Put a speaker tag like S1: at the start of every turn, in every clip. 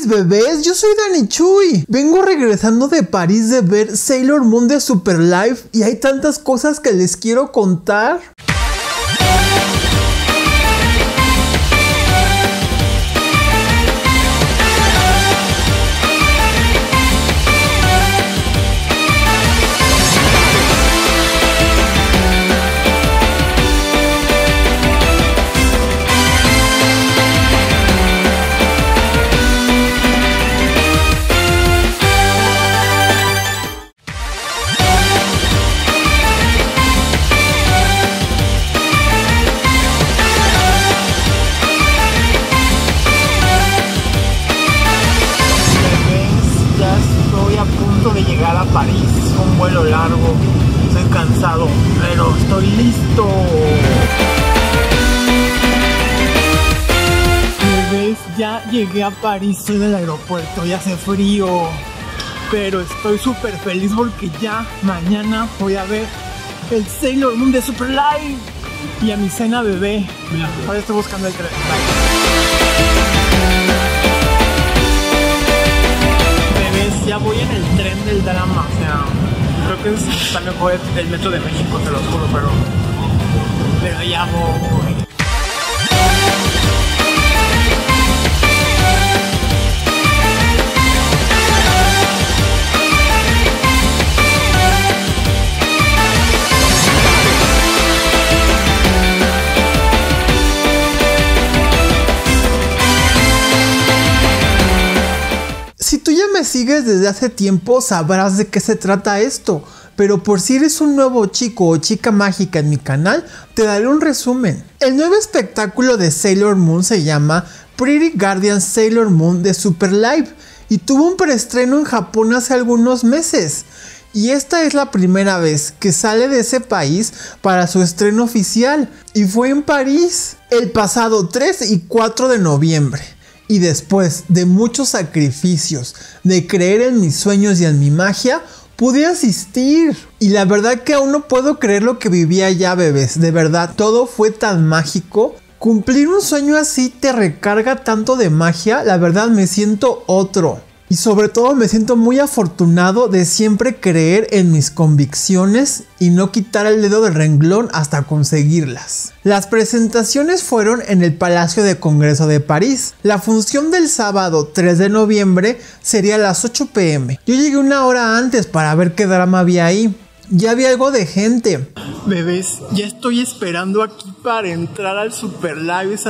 S1: mis bebés, yo soy Dani Chuy. Vengo regresando de París de ver Sailor Moon de Super Live y hay tantas cosas que les quiero contar.
S2: París, un vuelo largo, estoy cansado, pero estoy listo. Bebés, ya llegué a París, estoy en el aeropuerto, ya hace frío, pero estoy súper feliz porque ya mañana voy a ver el Sailor Moon de Super Live y a mi cena bebé. Mira, ahora estoy buscando el tren. Ya voy en el tren del drama, o sea, creo que está mejor el metro de México, te lo juro, pero ya voy.
S1: Si tú ya me sigues desde hace tiempo, sabrás de qué se trata esto, pero por si eres un nuevo chico o chica mágica en mi canal, te daré un resumen. El nuevo espectáculo de Sailor Moon se llama Pretty Guardian Sailor Moon de Super Live y tuvo un preestreno en Japón hace algunos meses. Y esta es la primera vez que sale de ese país para su estreno oficial y fue en París el pasado 3 y 4 de noviembre. Y después de muchos sacrificios, de creer en mis sueños y en mi magia, pude asistir. Y la verdad que aún no puedo creer lo que viví allá, bebés. De verdad, todo fue tan mágico. Cumplir un sueño así te recarga tanto de magia. La verdad me siento otro. Y sobre todo me siento muy afortunado de siempre creer en mis convicciones y no quitar el dedo del renglón hasta conseguirlas. Las presentaciones fueron en el Palacio de Congreso de París. La función del sábado 3 de noviembre sería a las 8 p.m. Yo llegué una hora antes para ver qué drama había ahí. Ya había algo de gente.
S2: Bebés, ya estoy esperando aquí para entrar al Super Live. Es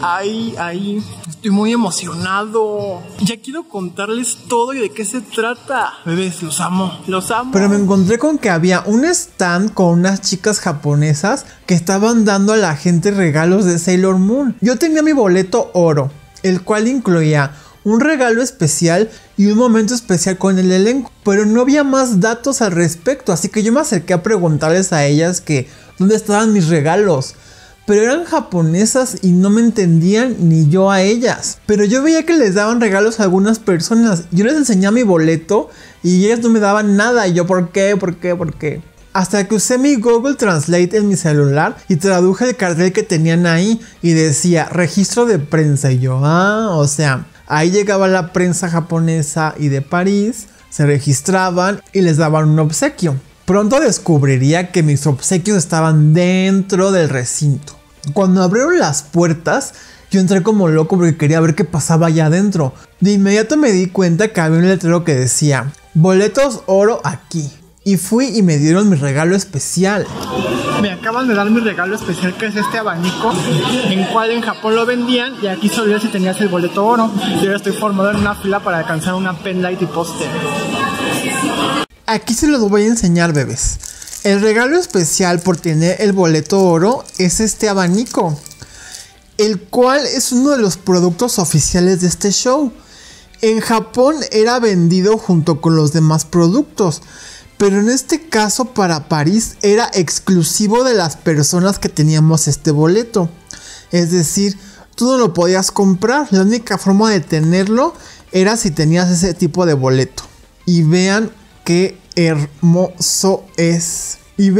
S2: ahí. Estoy muy emocionado. Ya quiero contarles todo y de qué se trata. Bebés, los amo.
S1: Pero me encontré con que había un stand con unas chicas japonesas que estaban dando a la gente regalos de Sailor Moon. Yo tenía mi boleto oro, el cual incluía un regalo especial y un momento especial con el elenco, pero no había más datos al respecto, así que yo me acerqué a preguntarles a ellas que dónde estaban mis regalos, pero eran japonesas y no me entendían ni yo a ellas. Pero yo veía que les daban regalos a algunas personas, yo les enseñaba mi boleto y ellas no me daban nada, y yo ¿por qué? Hasta que usé mi Google Translate en mi celular y traduje el cartel que tenían ahí y decía registro de prensa, y yo o sea, ahí llegaba la prensa japonesa y de París, se registraban y les daban un obsequio. Pronto descubriría que mis obsequios estaban dentro del recinto. Cuando abrieron las puertas, yo entré como loco porque quería ver qué pasaba allá adentro. De inmediato me di cuenta que había un letrero que decía boletos oro aquí. Y fui y me dieron mi regalo especial.
S2: Me acaban de dar mi regalo especial, que es este abanico, en cual en Japón lo vendían y aquí solo si tenías el boleto oro. Yo ahora estoy formado en una fila para alcanzar una penlight y póster.
S1: Aquí se los voy a enseñar, bebés. El regalo especial por tener el boleto oro es este abanico, el cual es uno de los productos oficiales de este show. En Japón era vendido junto con los demás productos, pero en este caso para París era exclusivo de las personas que teníamos este boleto. Es decir, tú no lo podías comprar, la única forma de tenerlo era si tenías ese tipo de boleto. Y vean qué hermoso es.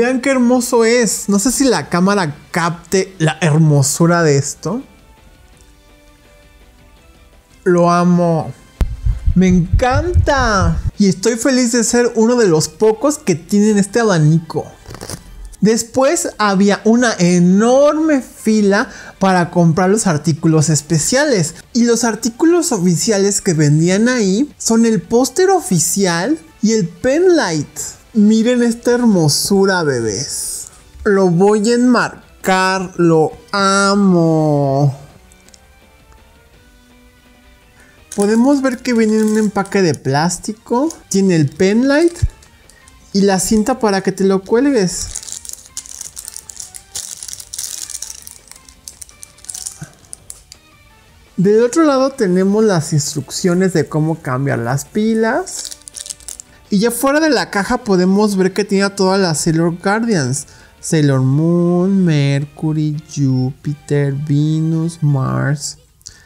S1: No sé si la cámara capte la hermosura de esto. Lo amo. ¡Me encanta! Y estoy feliz de ser uno de los pocos que tienen este abanico. Después había una enorme fila para comprar los artículos especiales. Y los artículos oficiales que vendían ahí son el póster oficial y el penlight. Miren esta hermosura, bebés. Lo voy a enmarcar, lo amo. Podemos ver que viene en un empaque de plástico. Tiene el penlight y la cinta para que te lo cuelgues. Del otro lado tenemos las instrucciones de cómo cambiar las pilas. Y ya fuera de la caja podemos ver que tiene a todas las Sailor Guardians. Sailor Moon, Mercury, Júpiter, Venus, Mars.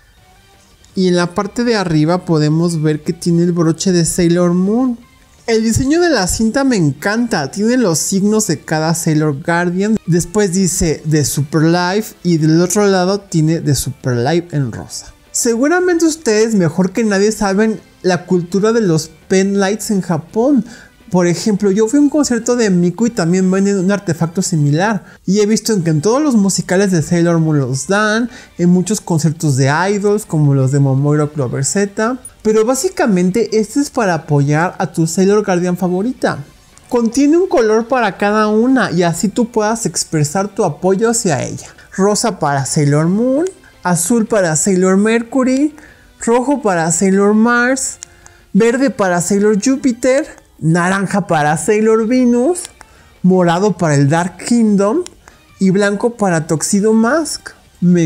S1: Y en la parte de arriba podemos ver que tiene el broche de Sailor Moon. El diseño de la cinta me encanta. Tiene los signos de cada Sailor Guardian. Después dice The Super Life y del otro lado tiene The Super Life en rosa. Seguramente ustedes mejor que nadie saben la cultura de los penlights en Japón. Por ejemplo, yo fui a un concierto de Miku y también venden un artefacto similar. Y he visto que en todos los musicales de Sailor Moon los dan, en muchos conciertos de idols como los de Momoiro Clover Z. Pero básicamente este es para apoyar a tu Sailor Guardian favorita. Contiene un color para cada una y así tú puedas expresar tu apoyo hacia ella. Rosa para Sailor Moon, azul para Sailor Mercury, rojo para Sailor Mars, verde para Sailor Júpiter, naranja para Sailor Venus, morado para el Dark Kingdom y blanco para Tuxedo Mask. ¡Me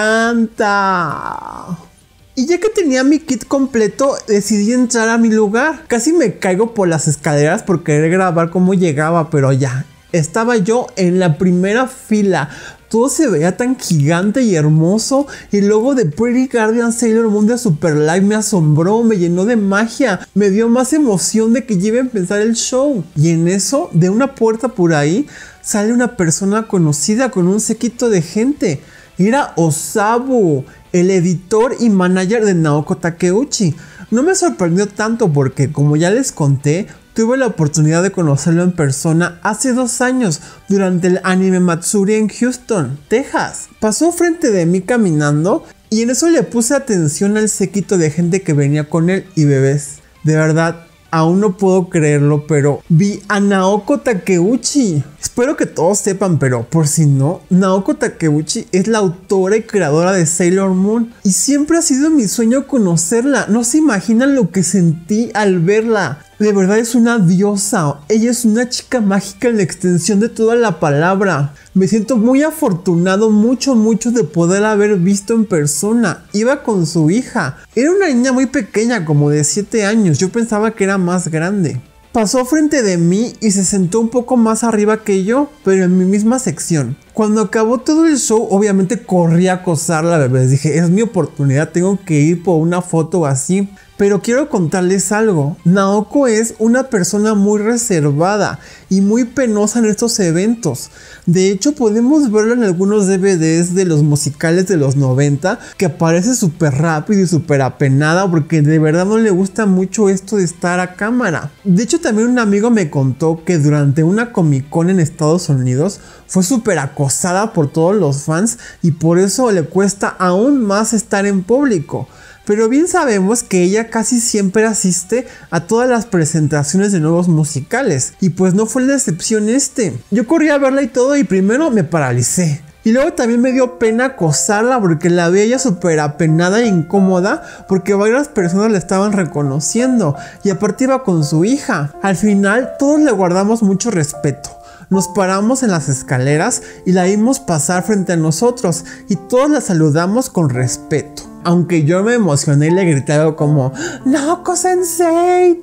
S1: encanta! Y ya que tenía mi kit completo, decidí entrar a mi lugar. Casi me caigo por las escaleras por querer grabar cómo llegaba, pero ya, estaba yo en la primera fila. Todo se veía tan gigante y hermoso. Y el logo de Pretty Guardian Sailor Moon de Super Live me asombró, me llenó de magia. Me dio más emoción de que ya iba a empezar el show. Y en eso, de una puerta por ahí, sale una persona conocida con un séquito de gente. Era Osabu, el editor y manager de Naoko Takeuchi. No me sorprendió tanto porque, como ya les conté, tuve la oportunidad de conocerlo en persona hace 2 años durante el Anime Matsuri en Houston, Texas. Pasó frente de mí caminando y en eso le puse atención al séquito de gente que venía con él y bebés. De verdad, aún no puedo creerlo, pero vi a Naoko Takeuchi. Espero que todos sepan, pero por si no, Naoko Takeuchi es la autora y creadora de Sailor Moon. Y siempre ha sido mi sueño conocerla. No se imaginan lo que sentí al verla. De verdad es una diosa. Ella es una chica mágica en la extensión de toda la palabra. Me siento muy afortunado, mucho de poder haber visto en persona. Iba con su hija. Era una niña muy pequeña, como de 7 años. Yo pensaba que era más grande. Pasó frente de mí y se sentó un poco más arriba que yo, pero en mi misma sección. Cuando acabó todo el show, obviamente corrí a acosarla, bebés. Dije, es mi oportunidad, tengo que ir por una foto así. Pero quiero contarles algo. Naoko es una persona muy reservada y muy penosa en estos eventos. De hecho, podemos verlo en algunos DVDs de los musicales de los 90, que aparece súper rápido y súper apenada porque de verdad no le gusta mucho esto de estar a cámara. De hecho, también un amigo me contó que durante una Comic Con en Estados Unidos fue súper acosada por todos los fans y por eso le cuesta aún más estar en público. Pero bien sabemos que ella casi siempre asiste a todas las presentaciones de nuevos musicales. Y pues no fue la excepción este. Yo corrí a verla y todo y primero me paralicé. Y luego también me dio pena acosarla porque la veía ella súper apenada e incómoda porque varias personas la estaban reconociendo. Y aparte iba con su hija. Al final todos le guardamos mucho respeto. Nos paramos en las escaleras y la vimos pasar frente a nosotros y todos la saludamos con respeto. Aunque yo me emocioné y le grité algo como ¡Naoko Sensei,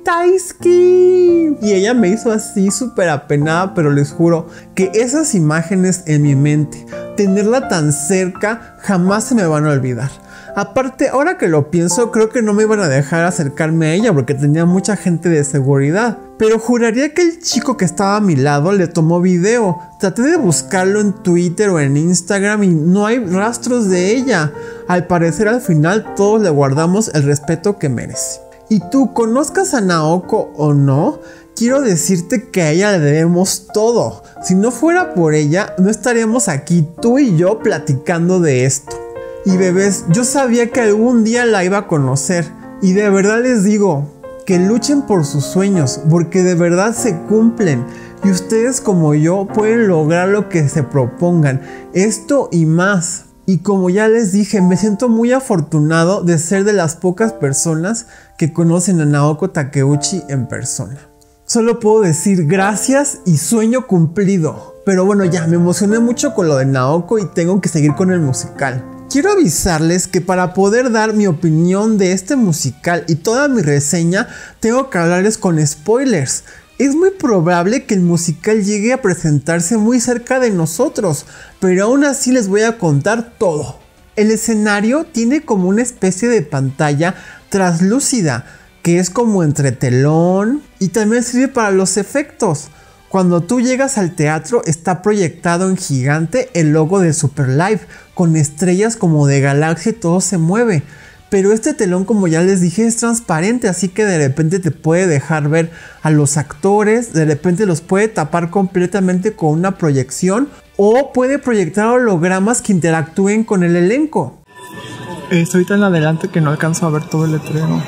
S1: Taisuki! Y ella me hizo así súper apenada, pero les juro que esas imágenes en mi mente, tenerla tan cerca, jamás se me van a olvidar. Aparte, ahora que lo pienso, creo que no me iban a dejar acercarme a ella porque tenía mucha gente de seguridad. Pero juraría que el chico que estaba a mi lado le tomó video. Traté de buscarlo en Twitter o en Instagram y no hay rastros de ella. Al parecer al final todos le guardamos el respeto que merece. Y tú, conozcas a Naoko o no, quiero decirte que a ella le debemos todo. Si no fuera por ella, no estaríamos aquí tú y yo platicando de esto. Y bebés, yo sabía que algún día la iba a conocer. Y de verdad les digo, que luchen por sus sueños, porque de verdad se cumplen. Y ustedes como yo pueden lograr lo que se propongan. Esto y más. Y como ya les dije, me siento muy afortunado de ser de las pocas personas que conocen a Naoko Takeuchi en persona. Solo puedo decir gracias y sueño cumplido. Pero bueno, ya me emocioné mucho con lo de Naoko y tengo que seguir con el musical. Quiero avisarles que para poder dar mi opinión de este musical y toda mi reseña, tengo que hablarles con spoilers. Es muy probable que el musical llegue a presentarse muy cerca de nosotros, pero aún así les voy a contar todo. El escenario tiene como una especie de pantalla translúcida, que es como entre telón y también sirve para los efectos. Cuando tú llegas al teatro está proyectado en gigante el logo de Super Live, con estrellas como de galaxia y todo se mueve. Pero este telón, como ya les dije, es transparente, así que de repente te puede dejar ver a los actores, de repente los puede tapar completamente con una proyección o puede proyectar hologramas que interactúen con el elenco.
S2: Estoy tan adelante que no alcanzo a ver todo el letrero.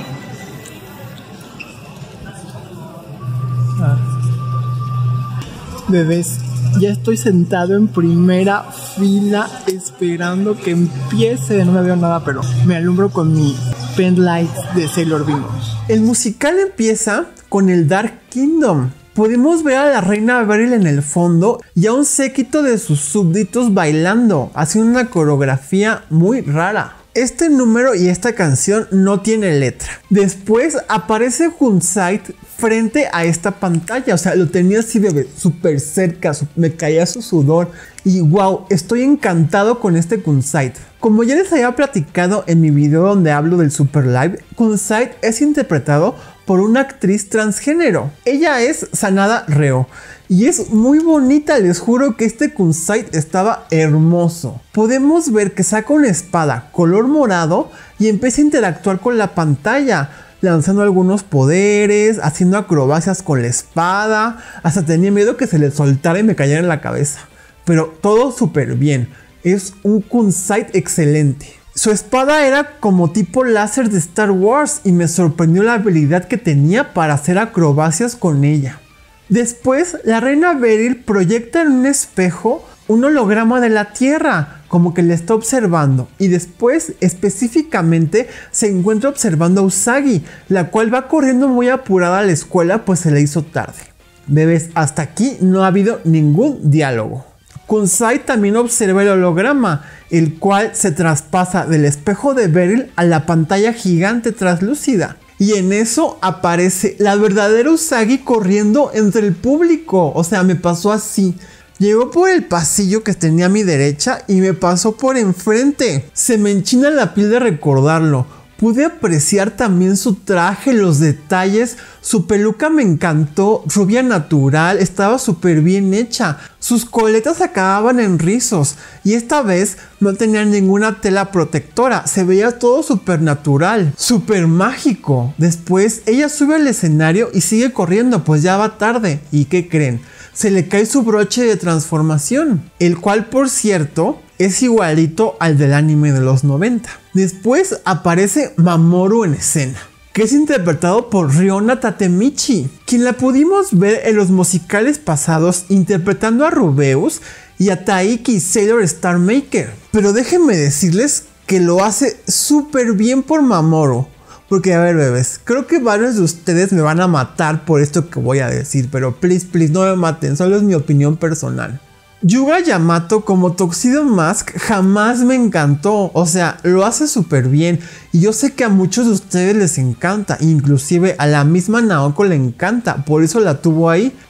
S2: Bebés, ya estoy sentado en primera fila esperando que empiece. No me veo nada, pero me alumbro con mi pen light de Sailor Bimbo.
S1: El musical empieza con el Dark Kingdom. Podemos ver a la reina Beryl en el fondo y a un séquito de sus súbditos bailando, haciendo una coreografía muy rara. Este número y esta canción no tiene letra. Después aparece Kunzite frente a esta pantalla. O sea, lo tenía así de súper cerca. Me caía su sudor. Y wow, estoy encantado con este Kunzite. Como ya les había platicado en mi video donde hablo del Super Live, Kunzite es interpretado por una actriz transgénero. Ella es Sanada Reo. Y es muy bonita, les juro que este Kunzite estaba hermoso. Podemos ver que saca una espada color morado y empieza a interactuar con la pantalla, lanzando algunos poderes, haciendo acrobacias con la espada. Hasta tenía miedo que se le soltara y me cayera en la cabeza. Pero todo súper bien. Es un Kunzite excelente. Su espada era como tipo láser de Star Wars y me sorprendió la habilidad que tenía para hacer acrobacias con ella. Después, la reina Beryl proyecta en un espejo un holograma de la Tierra, como que le está observando. Y después, específicamente, se encuentra observando a Usagi, la cual va corriendo muy apurada a la escuela, pues se le hizo tarde. Bebés, hasta aquí no ha habido ningún diálogo. Kunzite también observa el holograma, el cual se traspasa del espejo de Beryl a la pantalla gigante translúcida. Y en eso aparece la verdadera Usagi corriendo entre el público. O sea, me pasó así. Llegó por el pasillo que tenía a mi derecha y me pasó por enfrente. Se me enchina la piel de recordarlo. Pude apreciar también su traje, los detalles. Su peluca me encantó, rubia natural, estaba súper bien hecha. Sus coletas acababan en rizos y esta vez no tenía ninguna tela protectora. Se veía todo súper natural, súper mágico. Después ella sube al escenario y sigue corriendo, pues ya va tarde. ¿Y qué creen? Se le cae su broche de transformación, el cual, por cierto, es igualito al del anime de los 90. Después aparece Mamoru en escena, que es interpretado por Riona Tatemichi, quien la pudimos ver en los musicales pasados interpretando a Rubeus y a Taiki Sailor Star Maker. Pero déjenme decirles que lo hace súper bien por Mamoru. Porque a ver, bebés, creo que varios de ustedes me van a matar por esto que voy a decir, pero please, no me maten, solo es mi opinión personal. Yuga Yamato como Tuxedo Mask jamás me encantó, o sea, lo hace súper bien y yo sé que a muchos de ustedes les encanta, inclusive a la misma Naoko le encanta, por eso la tuvo ahí,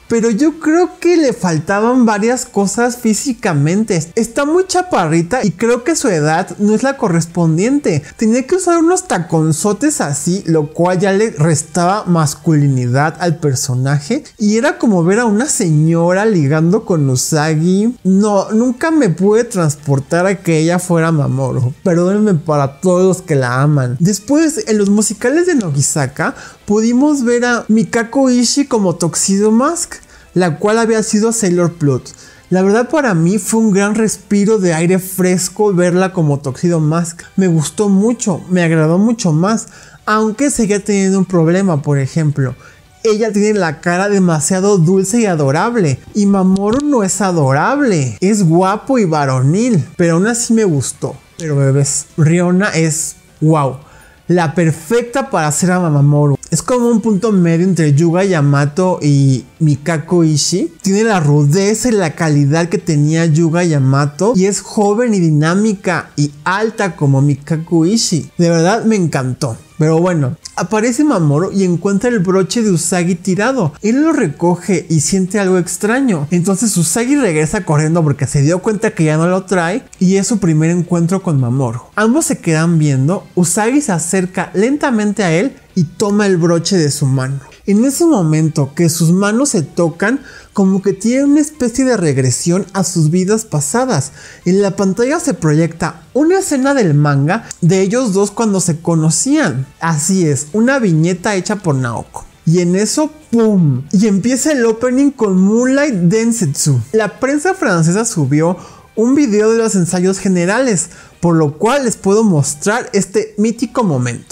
S1: pero yo creo que le faltaban varias cosas físicamente. Está muy chaparrita y creo que su edad no es la correspondiente. Tenía que usar unos taconzotes así, lo cual ya le restaba masculinidad al personaje. Y era como ver a una señora ligando con Usagi. No, nunca me pude transportar a que ella fuera Mamoru. Perdónenme para todos los que la aman. Después, en los musicales de Nogizaka, pudimos ver a Mikako Ishii como Tuxedo Mask, la cual había sido Sailor Pluto. La verdad, para mí fue un gran respiro de aire fresco verla como Tuxedo Mask. Me gustó mucho, me agradó mucho más, aunque seguía teniendo un problema. Por ejemplo, ella tiene la cara demasiado dulce y adorable, y Mamoru no es adorable, es guapo y varonil, pero aún así me gustó. Pero bebés, Riona es wow, la perfecta para hacer a Mamoru. Es como un punto medio entre Yuga Yamato y Mikako Ishii. Tiene la rudeza y la calidad que tenía Yuga Yamato, y es joven y dinámica y alta como Mikako Ishii. De verdad me encantó. Pero bueno, aparece Mamoru y encuentra el broche de Usagi tirado. Él lo recoge y siente algo extraño. Entonces Usagi regresa corriendo porque se dio cuenta que ya no lo trae, y es su primer encuentro con Mamoru. Ambos se quedan viendo. Usagi se acerca lentamente a él y toma el broche de su mano. En ese momento que sus manos se tocan, como que tiene una especie de regresión a sus vidas pasadas. En la pantalla se proyecta una escena del manga de ellos dos cuando se conocían. Así es, una viñeta hecha por Naoko. Y en eso, ¡pum! Y empieza el opening con Moonlight Densetsu. La prensa francesa subió un video de los ensayos generales, por lo cual les puedo mostrar este mítico momento.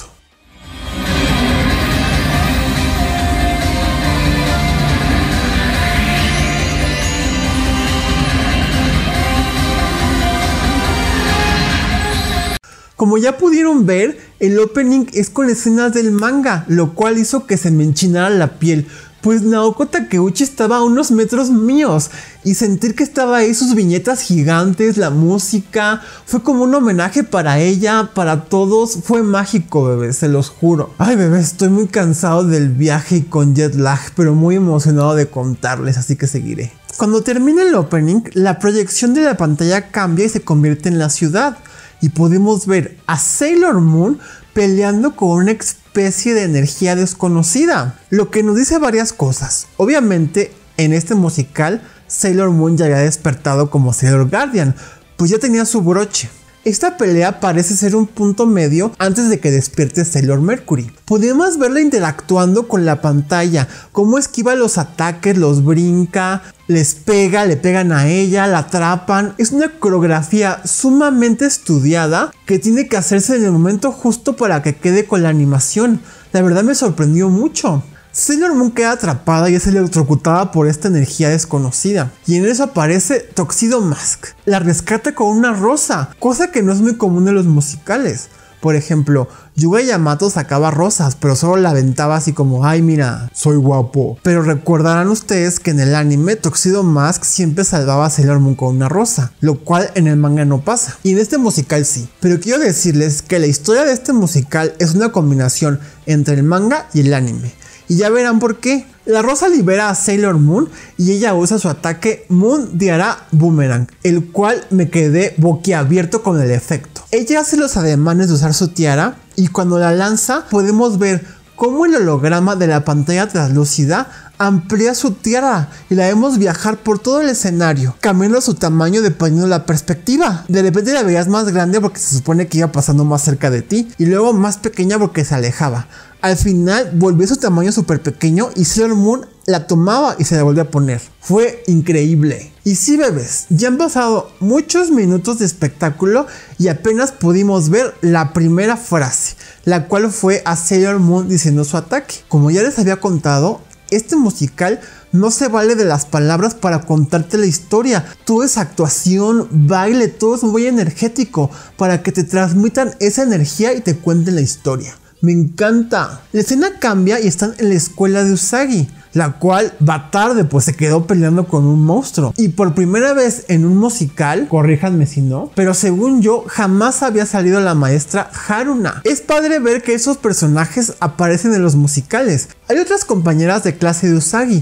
S1: Como ya pudieron ver, el opening es con escenas del manga, lo cual hizo que se me enchinara la piel, pues Naoko Takeuchi estaba a unos metros míos, y sentir que estaba ahí sus viñetas gigantes, la música, fue como un homenaje para ella, para todos. Fue mágico, bebés, se los juro. Ay, bebés, estoy muy cansado del viaje y con jet lag, pero muy emocionado de contarles, así que seguiré. Cuando termina el opening, la proyección de la pantalla cambia y se convierte en la ciudad, y podemos ver a Sailor Moon peleando con una especie de energía desconocida, lo que nos dice varias cosas. Obviamente, en este musical, Sailor Moon ya había despertado como Sailor Guardian, pues ya tenía su broche. Esta pelea parece ser un punto medio antes de que despierte Sailor Mercury. Podemos verla interactuando con la pantalla, cómo esquiva los ataques, los brinca, les pega, le pegan a ella, la atrapan. Es una coreografía sumamente estudiada que tiene que hacerse en el momento justo para que quede con la animación. La verdad me sorprendió mucho. Sailor Moon queda atrapada y es electrocutada por esta energía desconocida, y en eso aparece Tuxedo Mask. La rescata con una rosa, cosa que no es muy común en los musicales. Por ejemplo, Yuga Yamato sacaba rosas, pero solo la aventaba así como, ay mira, soy guapo. Pero recordarán ustedes que en el anime Tuxedo Mask siempre salvaba a Sailor Moon con una rosa, lo cual en el manga no pasa, y en este musical sí. Pero quiero decirles que la historia de este musical es una combinación entre el manga y el anime, y ya verán por qué. La rosa libera a Sailor Moon y ella usa su ataque Moon Diara Boomerang, el cual me quedé boquiabierto con el efecto. Ella hace los ademanes de usar su tiara, y cuando la lanza podemos ver cómo el holograma de la pantalla translúcida amplía su tiara y la vemos viajar por todo el escenario, cambiando su tamaño dependiendo de la perspectiva. De repente la veías más grande porque se supone que iba pasando más cerca de ti, y luego más pequeña porque se alejaba. Al final volvió a su tamaño súper pequeño y Sailor Moon la tomaba y se la volvió a poner. Fue increíble. Y sí, bebés, ya han pasado muchos minutos de espectáculo y apenas pudimos ver la primera frase, la cual fue a Sailor Moon diciendo su ataque. Como ya les había contado, este musical no se vale de las palabras para contarte la historia. Todo es actuación, baile, todo es muy energético para que te transmitan esa energía y te cuenten la historia. Me encanta. La escena cambia y están en la escuela de Usagi, la cual va tarde pues se quedó peleando con un monstruo. Y por primera vez en un musical, corríjanme si no, pero según yo jamás había salido la maestra Haruna. Es padre ver que esos personajes aparecen en los musicales. Hay otras compañeras de clase de Usagi.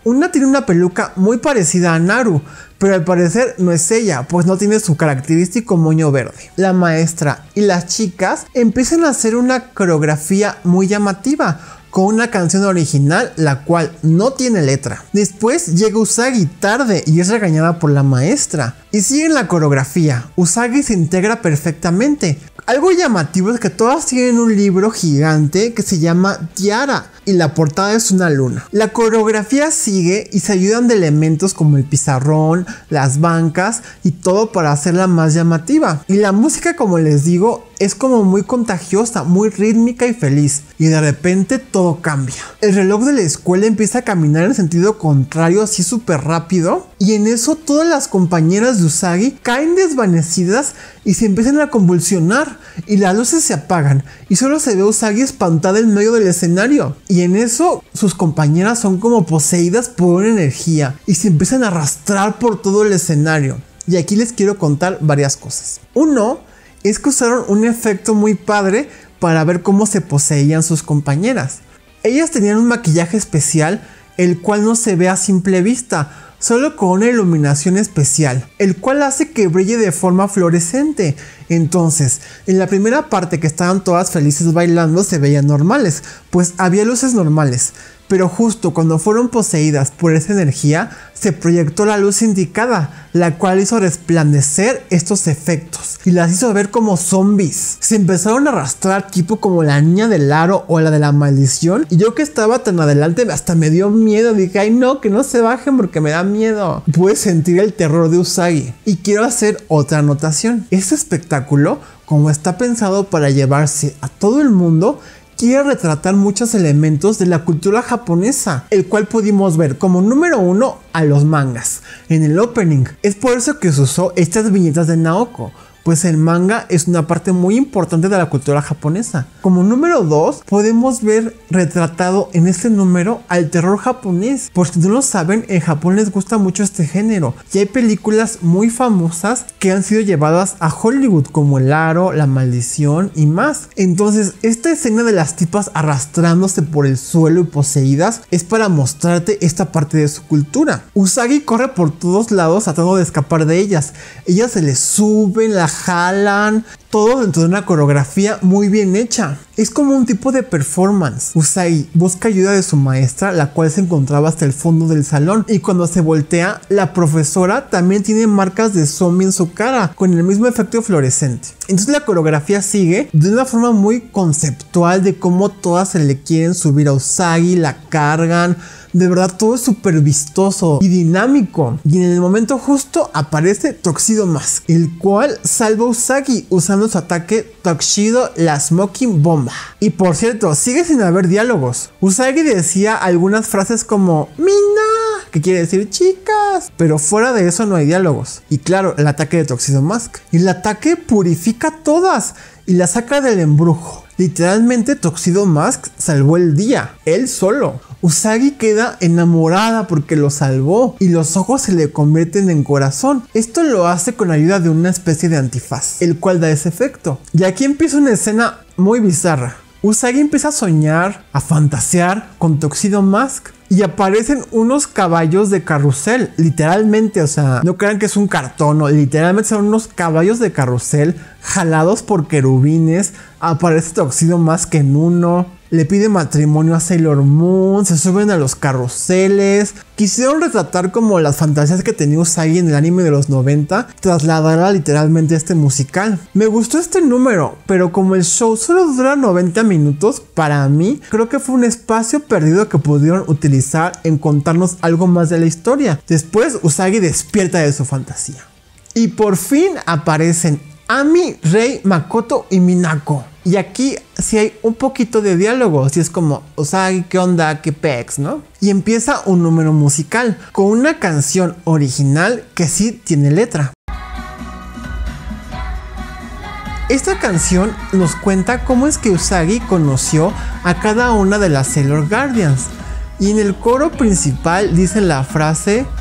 S1: Una tiene una peluca muy parecida a Naru, pero al parecer no es ella, pues no tiene su característico moño verde. La maestra y las chicas empiezan a hacer una coreografía muy llamativa, con una canción original la cual no tiene letra. Después llega Usagi tarde y es regañada por la maestra. Y siguen la coreografía. Usagi se integra perfectamente. Algo llamativo es que todas tienen un libro gigante que se llama Tiara y la portada es una luna. La coreografía sigue y se ayudan de elementos como el pizarrón, las bancas y todo para hacerla más llamativa. Y la música, como les digo, es como muy contagiosa, muy rítmica y feliz. Y de repente todo cambia. El reloj de la escuela empieza a caminar en sentido contrario, así súper rápido. Y en eso todas las compañeras de Usagi caen desvanecidas y se empiezan a convulsionar. Y las luces se apagan y solo se ve a Usagi espantada en medio del escenario. Y en eso sus compañeras son como poseídas por una energía y se empiezan a arrastrar por todo el escenario. Y aquí les quiero contar varias cosas. Uno es que usaron un efecto muy padre para ver cómo se poseían sus compañeras. Ellas tenían un maquillaje especial, el cual no se ve a simple vista, solo con una iluminación especial, el cual hace que brille de forma fluorescente. Entonces, en la primera parte que estaban todas felices bailando se veían normales, pues había luces normales. Pero justo cuando fueron poseídas por esa energía, se proyectó la luz indicada, la cual hizo resplandecer estos efectos y las hizo ver como zombies. Se empezaron a arrastrar tipo como la niña del aro o la de la maldición, y yo que estaba tan adelante hasta me dio miedo. Dije, ay no, que no se bajen porque me da miedo. Pude sentir el terror de Usagi. Y quiero hacer otra anotación. Este espectáculo, como está pensado para llevarse a todo el mundo, quiere retratar muchos elementos de la cultura japonesa, el cual pudimos ver como número 1 a los mangas en el opening. Es por eso que se usó estas viñetas de Naoko, pues el manga es una parte muy importante de la cultura japonesa. Como número 2 podemos ver retratado en este número al terror japonés. Por si no lo saben, en Japón les gusta mucho este género y hay películas muy famosas que han sido llevadas a Hollywood, como El Aro, La Maldición y más. Entonces esta escena de las tipas arrastrándose por el suelo y poseídas es para mostrarte esta parte de su cultura. Usagi corre por todos lados tratando de escapar de ellas. Ellas se les suben, la jalan, todo dentro de una coreografía muy bien hecha. Es como un tipo de performance. Usagi busca ayuda de su maestra, la cual se encontraba hasta el fondo del salón, y cuando se voltea, la profesora también tiene marcas de zombie en su cara, con el mismo efecto fluorescente. Entonces la coreografía sigue de una forma muy conceptual de cómo todas se le quieren subir a Usagi, la cargan. De verdad todo es súper vistoso y dinámico. Y en el momento justo aparece Tuxedo Mask, el cual salva a Usagi usando su ataque Tuxedo la Smoking Bomba. Y por cierto, sigue sin haber diálogos. Usagi decía algunas frases como Mina, que quiere decir chicas, pero fuera de eso no hay diálogos. Y claro, el ataque de Tuxedo Mask. Y el ataque purifica a todas y la saca del embrujo. Literalmente Tuxedo Mask salvó el día, él solo. Usagi queda enamorada porque lo salvó y los ojos se le convierten en corazón. Esto lo hace con ayuda de una especie de antifaz, el cual da ese efecto. Y aquí empieza una escena muy bizarra. Usagi empieza a soñar, a fantasear con Tuxedo Mask y aparecen unos caballos de carrusel, literalmente, o sea, no crean que es un cartón, no, literalmente son unos caballos de carrusel jalados por querubines. Aparece Tuxedo Mask en uno, le pide matrimonio a Sailor Moon, se suben a los carruseles. Quisieron retratar como las fantasías que tenía Usagi en el anime de los 90, trasladarla literalmente a este musical. Me gustó este número, pero como el show solo dura 90 minutos, para mí creo que fue un espacio perdido que pudieron utilizar en contarnos algo más de la historia. Después Usagi despierta de su fantasía y por fin aparecen Ami, Rei, Makoto y Minako. Y aquí sí hay un poquito de diálogos y es como, Usagi, ¿qué onda? ¿Qué pex? ¿No? Y empieza un número musical con una canción original que sí tiene letra. Esta canción nos cuenta cómo es que Usagi conoció a cada una de las Sailor Guardians. Y en el coro principal dice la frase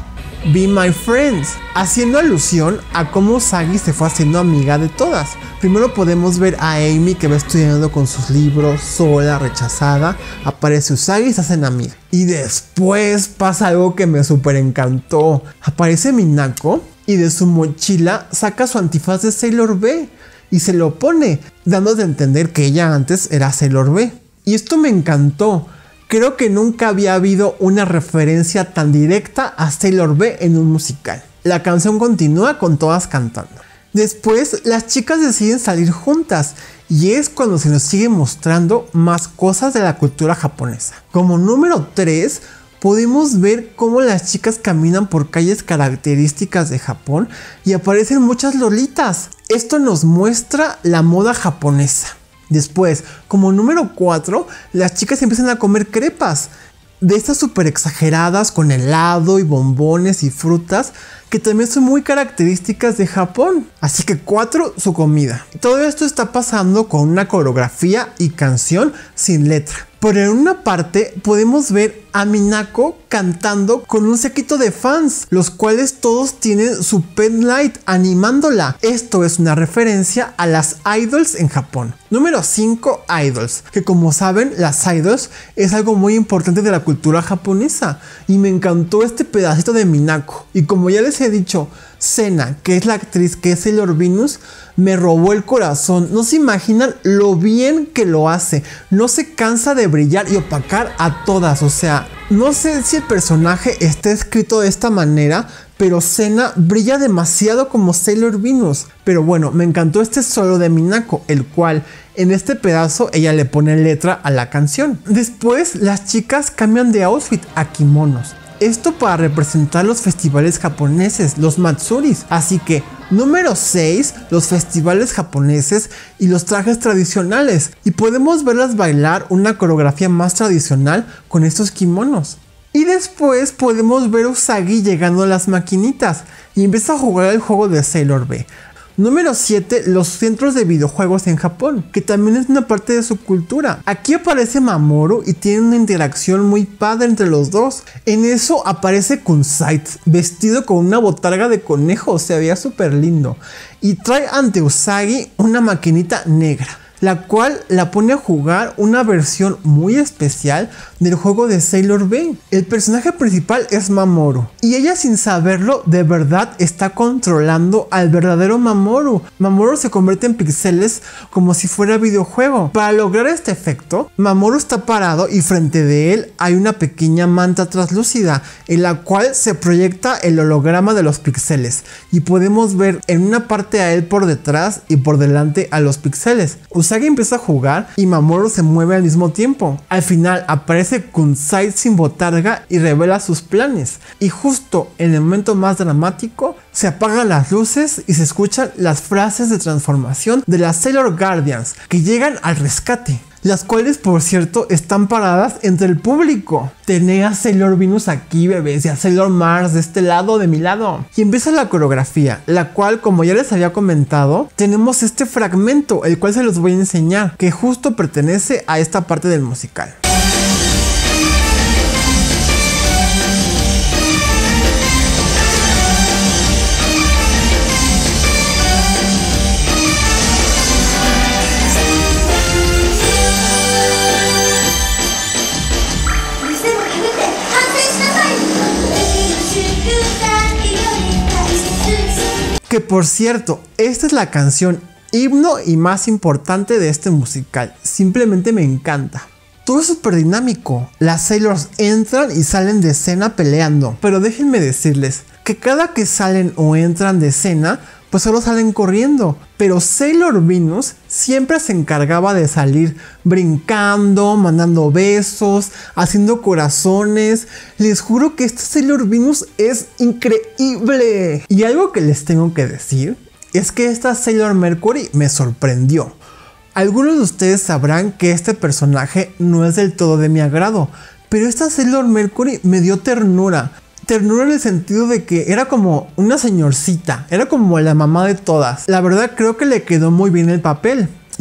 S1: Be My Friends, haciendo alusión a cómo Usagi se fue haciendo amiga de todas. Primero podemos ver a Amy que va estudiando con sus libros, sola, rechazada. Aparece Usagi y se hacen amigas. Y después pasa algo que me súper encantó. Aparece Minako y de su mochila saca su antifaz de Sailor V y se lo pone, dando de entender que ella antes era Sailor V. Y esto me encantó. Creo que nunca había habido una referencia tan directa a Sailor V en un musical. La canción continúa con todas cantando. Después, las chicas deciden salir juntas y es cuando se nos sigue mostrando más cosas de la cultura japonesa. Como número 3, podemos ver cómo las chicas caminan por calles características de Japón y aparecen muchas lolitas. Esto nos muestra la moda japonesa. Después, como número 4, las chicas empiezan a comer crepas. De estas súper exageradas con helado y bombones y frutas que también son muy características de Japón. Así que 4, su comida. Todo esto está pasando con una coreografía y canción sin letra. Pero en una parte podemos ver a Minako cantando con un séquito de fans, los cuales todos tienen su pen light animándola. Esto es una referencia a las idols en Japón. Número 5, idols, que como saben, las idols es algo muy importante de la cultura japonesa. Y me encantó este pedacito de Minako. Y como ya les he dicho, Sena, que es la actriz que es Sailor Venus, me robó el corazón. No se imaginan lo bien que lo hace. No se cansa de brillar y opacar a todas. O sea, no sé si el personaje está escrito de esta manera, pero Sena brilla demasiado como Sailor Venus. Pero bueno, me encantó este solo de Minako, el cual en este pedazo ella le pone letra a la canción. Después las chicas cambian de outfit a kimonos. Esto para representar los festivales japoneses, los matsuris. Así que número 6, los festivales japoneses y los trajes tradicionales. Y podemos verlas bailar una coreografía más tradicional con estos kimonos. Y después podemos ver a Usagi llegando a las maquinitas y empieza a jugar el juego de Sailor V. Número 7, los centros de videojuegos en Japón, que también es una parte de su cultura. Aquí aparece Mamoru y tiene una interacción muy padre entre los dos. En eso aparece Kunzite, vestido con una botarga de conejo, se veía súper lindo. Y trae ante Usagi una maquinita negra, la cual la pone a jugar una versión muy especial del juego de Sailor V. El personaje principal es Mamoru y ella, sin saberlo, de verdad está controlando al verdadero Mamoru. Mamoru se convierte en píxeles como si fuera videojuego. Para lograr este efecto, Mamoru está parado y frente de él hay una pequeña manta translúcida en la cual se proyecta el holograma de los píxeles y podemos ver en una parte a él por detrás y por delante a los píxeles. Usagi empieza a jugar y Mamoru se mueve al mismo tiempo. Al final aparece Kunzite sin botarga y revela sus planes. Y justo en el momento más dramático se apagan las luces y se escuchan las frases de transformación de las Sailor Guardians que llegan al rescate. Las cuales, por cierto, están paradas entre el público. Tenía a Sailor Venus aquí, bebés, y a Sailor Mars de este lado, de mi lado. Y empieza la coreografía, la cual, como ya les había comentado, tenemos este fragmento, el cual se los voy a enseñar, que justo pertenece a esta parte del musical. Que por cierto, esta es la canción himno y más importante de este musical. Simplemente me encanta. Todo es súper dinámico. Las Sailors entran y salen de escena peleando. Pero déjenme decirles que cada que salen o entran de escena, pues solo salen corriendo. Pero Sailor Venus siempre se encargaba de salir brincando, mandando besos, haciendo corazones. Les juro que esta Sailor Venus es increíble. Y algo que les tengo que decir es que esta Sailor Mercury me sorprendió. Algunos de ustedes sabrán que este personaje no es del todo de mi agrado, pero esta Sailor Mercury me dio ternura. Ternura en el sentido de que era como una señorcita, era como la mamá de todas. La verdad creo que le quedó muy bien el papel.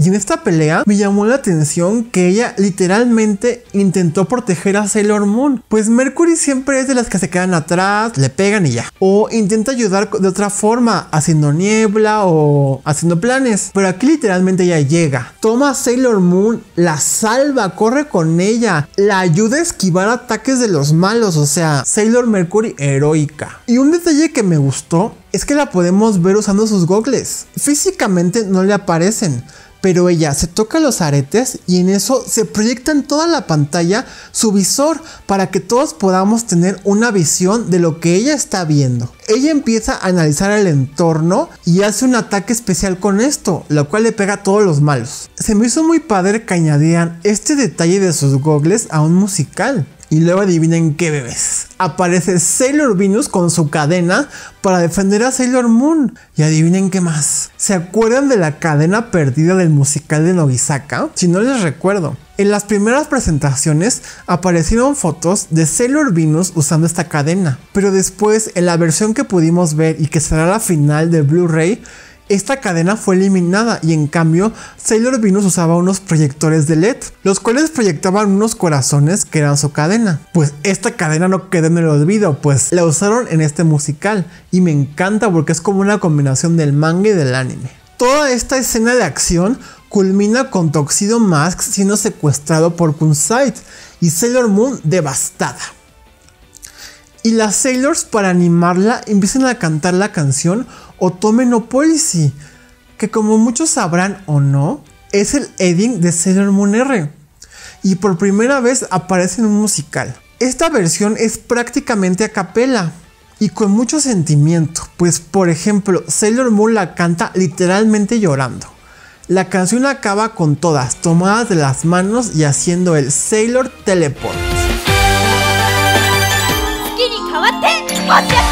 S1: Y en esta pelea me llamó la atención que ella literalmente intentó proteger a Sailor Moon, pues Mercury siempre es de las que se quedan atrás, le pegan y ya. O intenta ayudar de otra forma, haciendo niebla o haciendo planes. Pero aquí literalmente ella llega, toma a Sailor Moon, la salva, corre con ella, la ayuda a esquivar ataques de los malos. O sea, Sailor Mercury heroica. Y un detalle que me gustó es que la podemos ver usando sus gogles. Físicamente no le aparecen, pero ella se toca los aretes y en eso se proyecta en toda la pantalla su visor para que todos podamos tener una visión de lo que ella está viendo. Ella empieza a analizar el entorno y hace un ataque especial con esto, lo cual le pega a todos los malos. Se me hizo muy padre que añadieran este detalle de sus gogles a un musical. Y luego adivinen qué, bebés. Aparece Sailor Venus con su cadena para defender a Sailor Moon. Y adivinen qué más. ¿Se acuerdan de la cadena perdida del musical de Nobisaka? Si no les recuerdo. En las primeras presentaciones aparecieron fotos de Sailor Venus usando esta cadena. Pero después, en la versión que pudimos ver y que será la final de Blu-ray, esta cadena fue eliminada y en cambio Sailor Venus usaba unos proyectores de LED, los cuales proyectaban unos corazones que eran su cadena. Pues esta cadena no quedó en el olvido, pues la usaron en este musical y me encanta porque es como una combinación del manga y del anime. Toda esta escena de acción culmina con Tuxedo Mask siendo secuestrado por Kunzite y Sailor Moon devastada. Y las Sailors, para animarla, empiezan a cantar la canción Otome no Policy, que como muchos sabrán o no, es el ending de Sailor Moon R. Y por primera vez aparece en un musical. Esta versión es prácticamente a capela y con mucho sentimiento, pues por ejemplo, Sailor Moon la canta literalmente llorando. La canción acaba con todas tomadas de las manos y haciendo el Sailor Teleport.